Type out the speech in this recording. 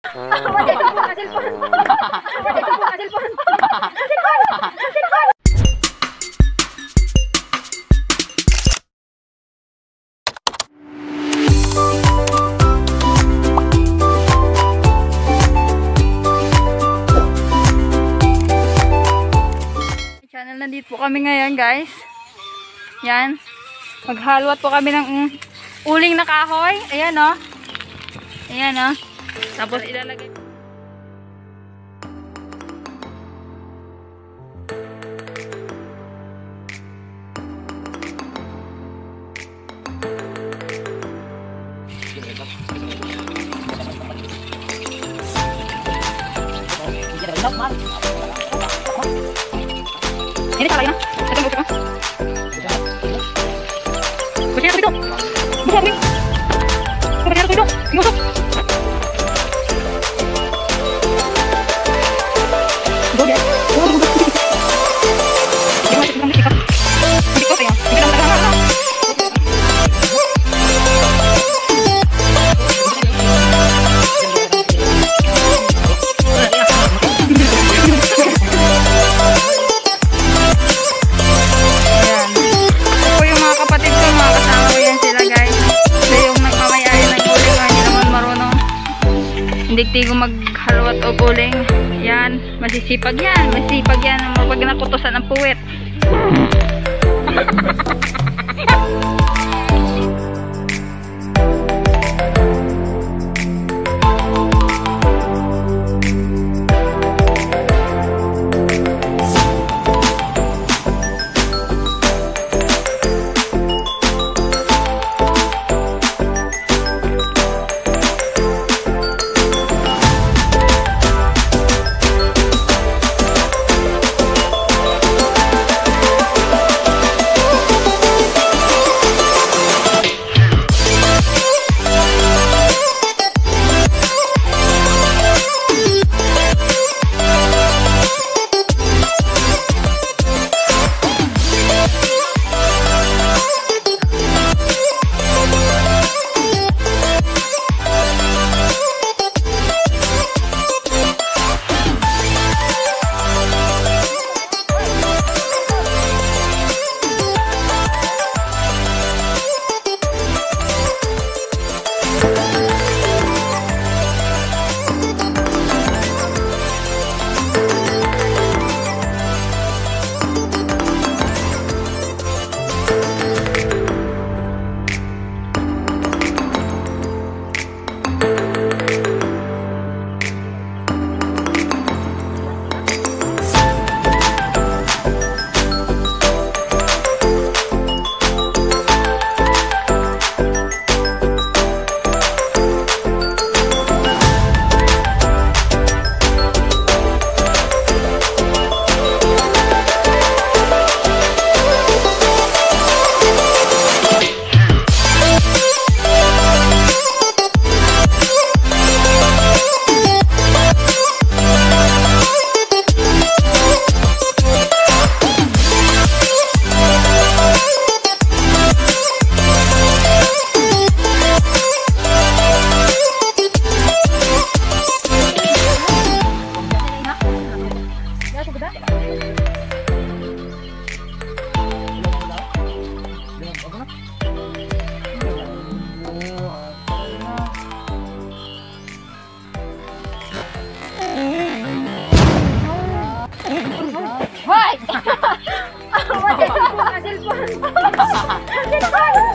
Nandito po kami ngayon, guys. Yan. Maghalwat po kami ng uling na kahoy. Ayan, oh. Ayan, oh. Tapos ilalagay po. Ini salah ya. Kita mau coba. Kucing apa itu? Busuk nih. Kucing apa itu? Busuk. Gua ya. Dia masih belum diikat. Diikat ya. Kita mau tahan. Hindi ko maghalwat o uling. Yan, masisipag yan. Masisipag yan pag nakutosan ng puwet. Hoy!